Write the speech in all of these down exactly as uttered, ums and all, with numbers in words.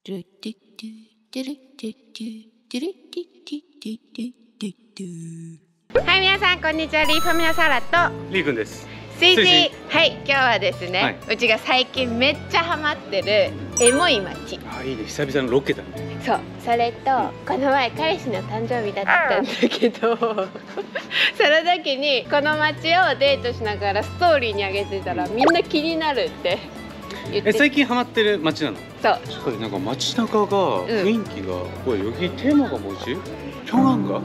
はい、皆さんこんにちは。リーファミナサラとリーくんです。 水ジ。はい、今日はですね、はい、うちが最近めっちゃハマってるエモい街。 あ、いいね、久々のロケだね。 そう、それと、うん、この前彼氏の誕生日だったんだけど、その時にこの街をデートしながらストーリーに上げてたらみんな気になるって言って。 え、最近ハマってる街なの？ そう。 確かになんか街中が雰囲気が、うん、これ여기テーマが뭐지？평안가？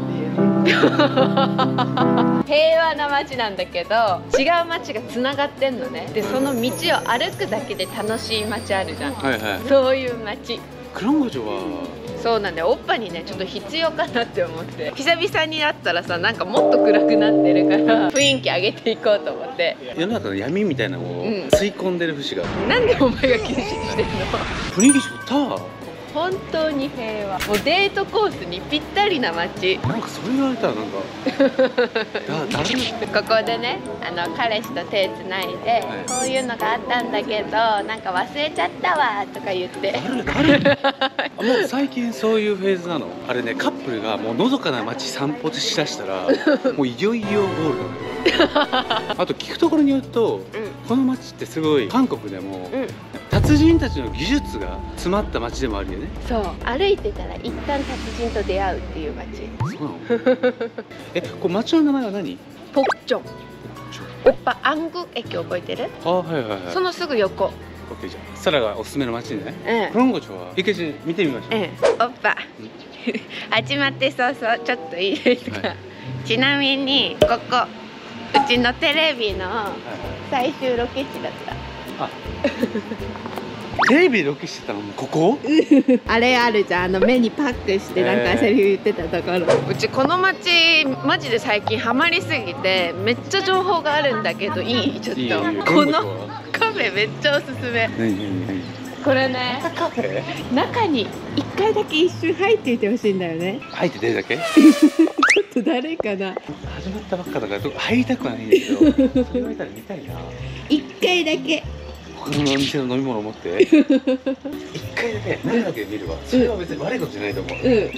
平和な街なんだけど違う街がつながってんのね。でその道を歩くだけで楽しい街あるじゃん。はいはい。そういう街。 クランゴジョはそうなんだよ。おっぱにねちょっと必要かなって思って、久々に会ったらさ、なんかもっと暗くなってるから雰囲気上げていこうと思って。 世の中の闇みたいなのを吸い込んでる節がある、うん、なんでお前が禁止してんの？ 雰囲気좋다。 本当に平和。もうデートコースにぴったりな街。 なんかそれ言われたらなんかだ誰ここでね、あの彼氏と手つないで、はい、こういうのがあったんだけどなんか忘れちゃったわとか言って。 誰誰もう最近そういうフェーズなの。あれね、カップルがもうのどかな街散歩しだしたらもういよいよゴールなのよ。あと聞くところによると、うん、この街ってすごい韓国でも、うん、達人たちの技術が詰まった街でもあるよね。そう、歩いてたら一旦達人と出会うっていう街。そうなの？え、これ街の名前は何？ポッチョン。オッパアング駅覚えてる？あ、はいはいはい。そのすぐ横。オッケーじゃん。サラがおすすめの街ね。うん。クランゴジョは一回見てみましょう。うん。オッパ。始まって早々ちょっといいですか？はい、ちなみにここうちのテレビの最終ロケ地だった。あ。テレビでロケしてたのここ？あれあるじゃん、あの目にパックしてなんかセリフ言ってたところ。うちこの街マジで最近ハマりすぎてめっちゃ情報があるんだけどいい？ちょっとこのカフェめっちゃおすすめ。これね、カフェ中に一回だけ一瞬入っていてほしいんだよね。入って出るだけ？ちょっと誰かな。始まったばっかだから入りたくはないんだけど、それ言われたら見たいな。一回だけ。他のお店の飲み物を持って一回だけ中だけ見るわ。それは別に悪いことじゃないと思う。うん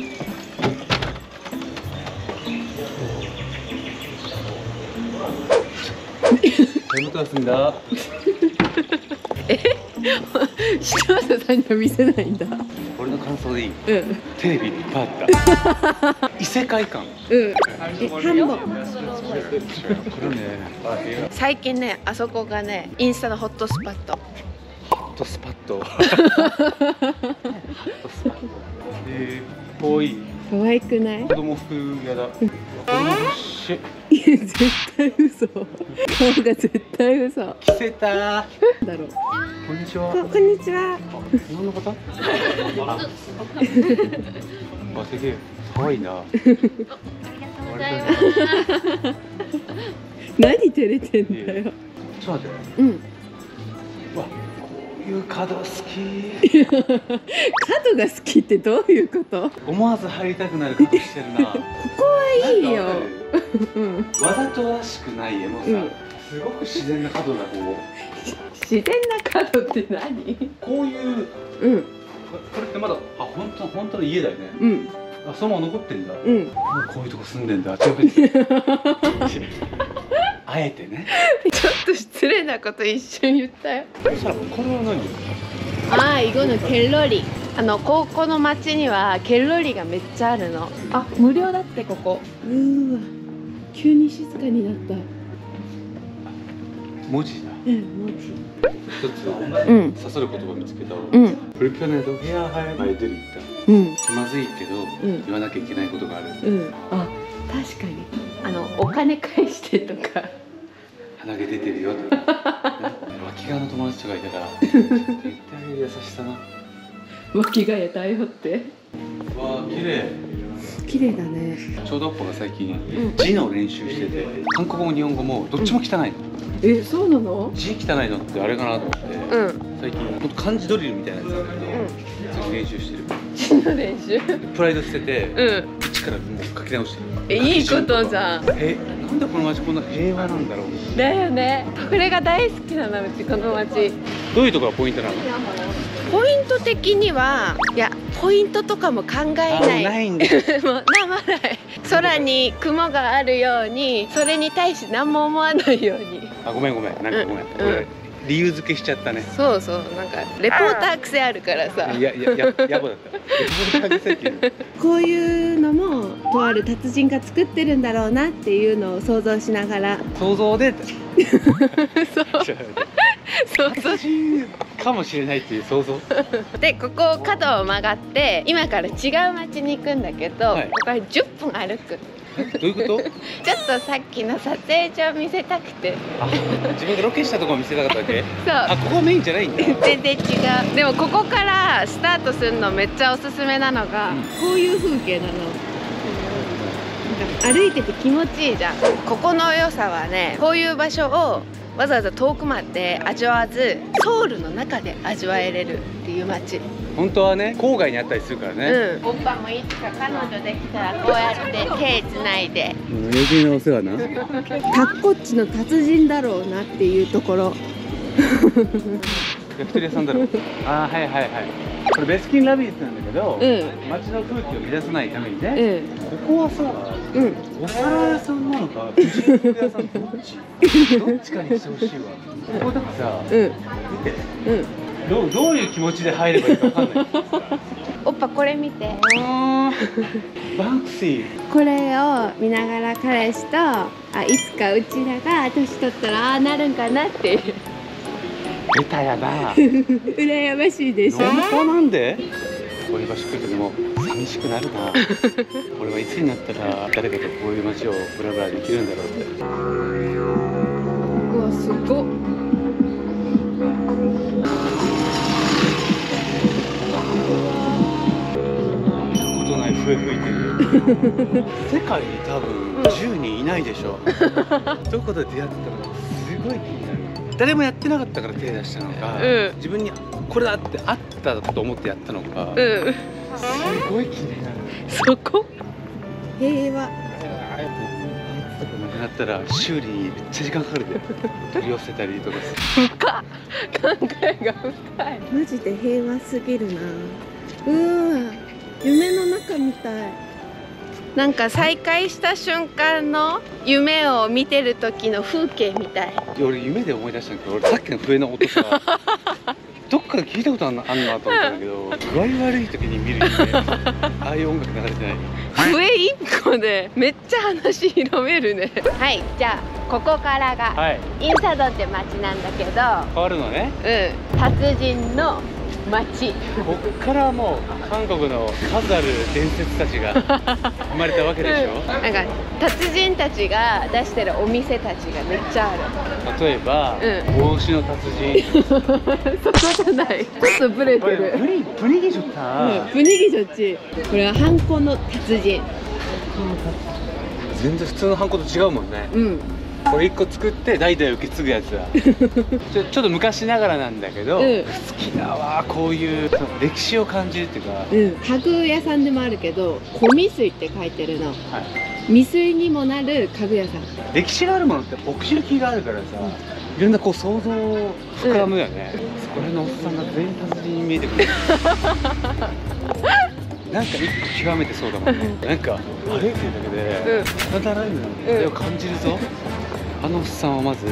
。잘못왔습니다。え？視聴者さんには見せないんだ。俺の感想でいい？うん。テレビいっぱいあった。異世界観。うん。え、ハンボ。これね。最近ね、あそこがね、インスタのホットスパット。ホットスパット。ホットスパット。えー、可愛い。可愛くない？子供服やだ。子供服いや、絶対嘘。顔が絶対嘘。着せた。だろう。こんにちは。こんにちは。日本の方？あ、すげえ。可愛いな。何照れてんだよ。ちょっと待って。うん。わ、こういう角好き。角が好きってどういうこと？思わず入りたくなる角してるな。ここはいいよ。わざとらしくない絵もさ、すごく自然な角だこう。自然な角って何？こういう。うん。これってまだ、あ、本当本当の家だよね。うん。あ、そのまま残ってんだ。うん。こういうとこ住んでんだ。あえてね。ちょっと失礼なこと一瞬言ったよ。これは何？ああ、囲碁のケロリ。あの高校の町にはケロリがめっちゃあるの。あ、無料だってここ。うーわ、急に静かになった。文字だ。うん、文字。一つ、うん、刺さる言葉見つけた。うん。불편해도 해야 할 말들이 있다。うん。気まずいけど、うん、言わなきゃいけないことがある。うん。あ、確かに。あのお金返してとか。鼻毛出てるよとか。脇側の友達とかいたから。絶対優しさな。脇がやだよって。わあ、綺麗。綺麗だね。ちょうどおっぱが最近字の練習してて、韓国語も日本語もどっちも汚いの。え、そうなの？字汚いのってあれかなと思って、最近本当漢字ドリルみたいなやつなんだけど、それ練習してる。字の練習？プライド捨てて、一からもう書き直してる。え、いいことじゃん。え、なんでこの街こんな平和なんだろう。だよね。これが大好きなの、うちこの街。どういうところがポイントなの？ ポイント的にはいやポイントとかも考えない。 ないんだ。 もうなんもない。空に雲があるようにそれに対して何も思わないように。 あ、ごめんごめん、なんかごめん、 うん、 俺理由付けしちゃったね。 そうそう、なんかレポーター癖あるからさ。 いやいやややばだった。レポーター癖っていう。 こういうのもとある達人が作ってるんだろうなっていうのを想像しながら。 想像で。 そうそうそう。 達人かもしれないっていう想像。 でここを角を曲がって今から違う町に行くんだけど、はい、ここからじゅっぷん歩く。 どういうこと？ ちょっとさっきの撮影所を見せたくて。 あ、自分でロケしたところ見せたかったわけ？そう。あ、ここメインじゃないんだ。 全然違う。でもここからスタートするのめっちゃおすすめなのが、うん、こういう風景なの。なんか歩いてて気持ちいいじゃん。ここの良さはね、こういう場所をわざわざ遠くまで味わわずソウルの中で味わえれるっていう街。 本当はね、郊外にあったりするからね。うん。おっぱもいつか彼女できたらこうやって手つないで。 余計なお世話な。 タッコッチの達人だろうなっていうところ。 焼き鳥屋さんだろう。あー、はいはいはい。これベスキンラビッツなんだけど、うん、街の空気を乱さないためにね、うん、ここはさ、うん、お皿屋さんなのか婦人服屋さんどっちどっちかにしてほしいわ。ここだってさ、うん、見て、うん、どうどういう気持ちで入ればいいかわかんない。 おっぱこれ見て。 バンクシー。これを見ながら彼氏と、あ、いつかうちらが年取ったらああなるんかなっていう。 ベタやな。 羨ましいでしょ。 本当なんで？こういう場所来るとでも寂しくなるな。俺はいつになったら誰かとこういう街をブラブラできるんだろうって。 うわ、すごっ。 見たことない笛吹いてる。世界に多分じゅうにんいないでしょ。どこで出会ったのかすごい気になる。誰もやってなかったから手出したのか、うん、自分にこれだってあったと思ってやったのか、うん、すごい気になる。 そこ平和。 あいつとかなくなったら修理にめっちゃ時間かかるで。取り寄せたりとか。 深っ、考えが深い。マジで平和すぎるな。うわ、夢の中みたい。なんか再会した瞬間の夢を見てる時の風景みたい。 俺夢で思い出したんだけど、俺さっきの笛の音さどっかで聞いたことあんなあんなと思ったんだけど、具合悪い時に見る夢、ああいう音楽流れてない。 笛一個でめっちゃ話広めるね。はい、じゃあここからが、はい、インサドって街なんだけど変わるのね。 うん、達人の街。 こっからもう韓国の数ある伝説たちが生まれたわけでしょ、うん、 なんか達人たちが出してるお店たちがめっちゃある。例えば、うん、帽子の達人。 そこじゃない、ちょっとブレてる。 プニプニギジョター、 うん、プニギジョチ。これはハンコの達人。 全然普通のハンコと違うもんね。うん、これいっこ作って代々受け継ぐやつだ。ちょ, ちょっと昔ながらなんだけど、うん、好きだわこういう歴史を感じるっていうか、うん、 家具屋さんでもあるけど小未遂って書いてるの、はい、未遂にもなる家具屋さん。 歴史があるものって奥行きがあるからさ、うん、いろんなこう想像膨らむよね、うん、そこら辺のおっさんが全員達人に見えてくる。なんか一個極めてそうだもんね。なんか歩いてるだけで体ライブの風を感じるぞ。あのおっさんはまず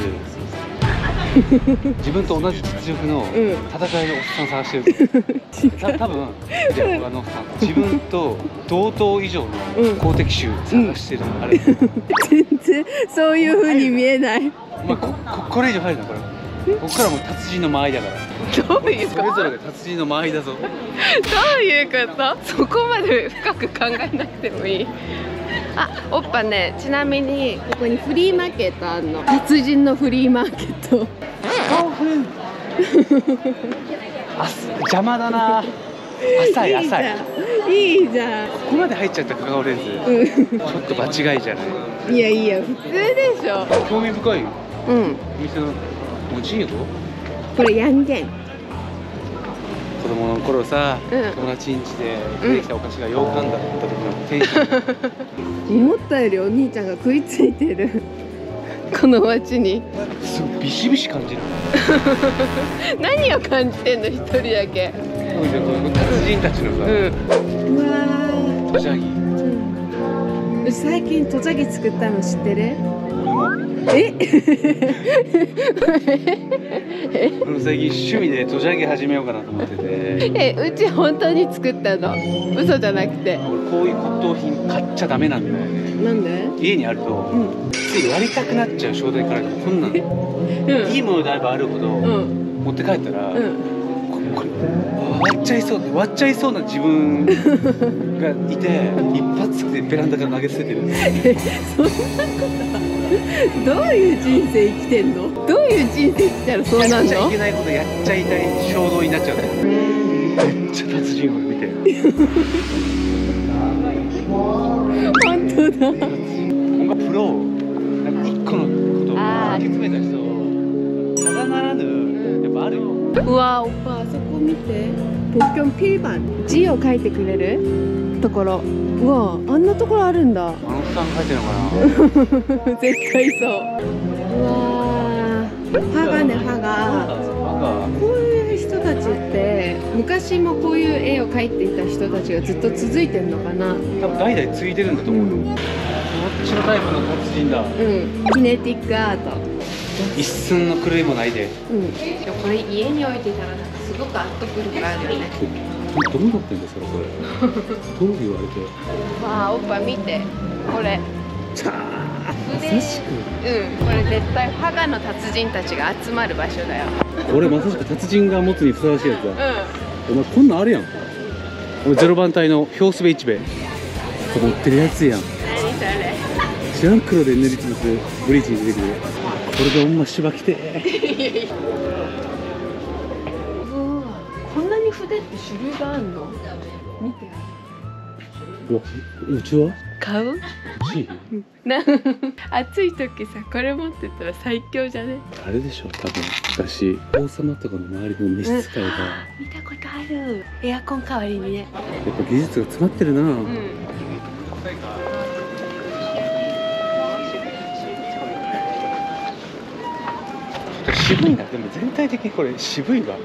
自分と同じ実力の戦いのおっさん探してる。た多分あのおっさん自分と同等以上の好敵手探してる、うん、あれ全然そういう風に見えない。 お前 こ, こ, これ以上入るなこれ。ここからもう達人の間合いだから。 どういうこと？ それぞれが達人の間合いだぞ。どういうこと？そこまで深く考えなくてもいい。あ、おっぱね、ちなみにここにフリーマーケットあるの。達人のフリーマーケット。 あ、邪魔だな。浅い浅い。 いいじゃん。 ここまで入っちゃったカカオレンズ。うん、ちょっと場違いじゃない。 いやいや、普通でしょ。 興味深いよ。うん。お店のモチーフ？ これヤンゲン。 子供の頃さ、うん、友達ん家で出てきたお菓子が羊羹だった時のテンション。 思ったよりお兄ちゃんが食いついてる。この街に。 すっビシビシ感じる。 何を感じてんの一人だけ。 そうですよ、この達人たちのさ、 うわトジャギ。 ー、最近トジャギ作ったの知ってる？え？ 俺最近趣味でトジャギ始めようかなと思ってて。 え、うち本当に作ったの？嘘じゃなくて。 俺こういう骨董品買っちゃダメなんだよね。 なんで？ 家にあると、 うん、 つい割りたくなっちゃう商店からこんなの、 うん、 いいものであればあるほど、 うん、 持って帰ったら、 うん、 これ割っちゃいそう割っちゃいそうな自分がいて一発でベランダから投げ捨ててる。 そんなことどういう人生生きてんの？どういう人生生きたらそうなんの？ やっちゃいけないことやっちゃいたい衝動になっちゃうね。めっちゃ達人、これ見て。 本当だ。 本当プロ、なんか一個のことを突き詰めた人、ただならぬやっぱあるよ。 うわ、おっぱあそこ見て。ポッキョンピーバン字を書いてくれるところ。うわ、あんなところあるんだ。 あのさん書いてるのかな。 絶対そう。うわー、歯がね、歯が。こういう人たちって昔もこういう絵を描いていた人たちがずっと続いてるのかな。 多分代々継いでるんだと思うよ。こっちのタイプの達人だ。 うん、キネティックアート。 一寸の狂いもないで。 うん。でもこれ家に置いてたらなんかすごくアットクルがあるよね。 どうなってんですかこれ。どう言われて。 わあ、おっぱ見て。これ。 さあ、まさしく。 うん、これ絶対ハガの達人たちが集まる場所だよ。 これまさしく達人が持つにふさわしいやつだ。 うお前こんなんあるやん。俺ゼロ番隊のヒョウスベ一兵衛持ってるやつやん。 ん。何それ。 知らん黒で塗りつぶすブリーチに出てくる。これでほんま芝着て。 うわ、こんなに筆って種類があるの？見て。 うわ、うちは買う？ 欲しい？ な暑い時さ、これ持ってたら最強じゃね？ あれでしょ、多分昔王様とかの周りの召使いが、 見たことある。エアコン代わりにね。 やっぱ技術が詰まってるな。 うん。 渋いな。でも全体的にこれ渋いわ。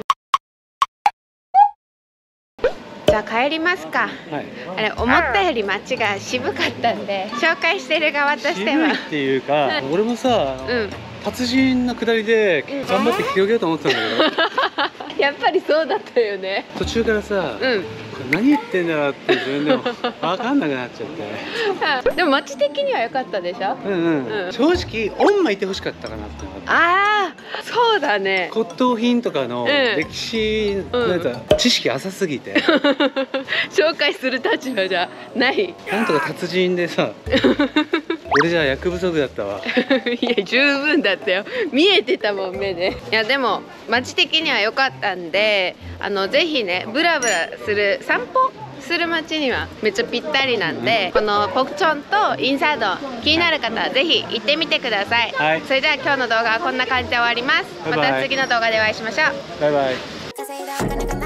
じゃあ帰りますか。 はい。 あれ思ったより街が渋かったんで、紹介してる側として渋は。 いっていうか、俺もさ、 うん。 達人の下りで頑張って広げようと思ってたんだけど、 やっぱりそうだったよね。 途中からさ、 うん。 これ何言ってんだろうって自分でも分かんなくなっちゃって。 でも街的には良かったでしょ。 うんうん、 うん正直オンマいてほしかったかなって思って。 ああ、そうだね。 骨董品とかのん歴史のやつは知識浅すぎて、 紹介する立場じゃない。 なんとか達人でさ俺じゃ役不足だったわ。 いや、十分だったよ。見えてたもん、目で。いや、でも街的には良かったんで、あのぜひね、ブラブラする散歩する街にはめっちゃぴったりなんで、このポクチョンとインサード気になる方はぜひ行ってみてください。 はい、 それでは今日の動画はこんな感じで終わります。 バイバイ。 また次の動画でお会いしましょう。 バイバイ。